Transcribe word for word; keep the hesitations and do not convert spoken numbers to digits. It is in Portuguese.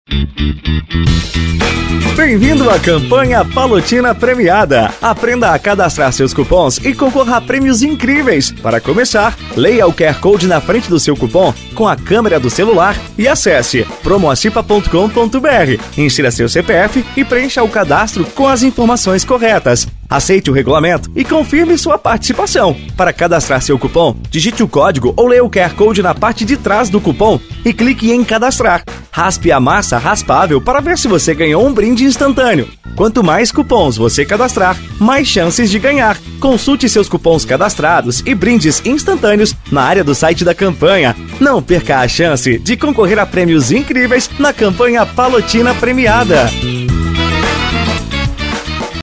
Bem-vindo à campanha Palotina Premiada. Aprenda a cadastrar seus cupons e concorra a prêmios incríveis. Para começar, leia o Q R Code na frente do seu cupom com a câmera do celular e acesse promoacipa ponto com ponto br. Insira seu C P F e preencha o cadastro com as informações corretas. Aceite o regulamento e confirme sua participação. Para cadastrar seu cupom, digite o código ou leia o Q R Code na parte de trás do cupom e clique em cadastrar. Raspe a massa raspável para ver se você ganhou um brinde instantâneo. Quanto mais cupons você cadastrar, mais chances de ganhar. Consulte seus cupons cadastrados e brindes instantâneos na área do site da campanha. Não perca a chance de concorrer a prêmios incríveis na campanha Palotina Premiada.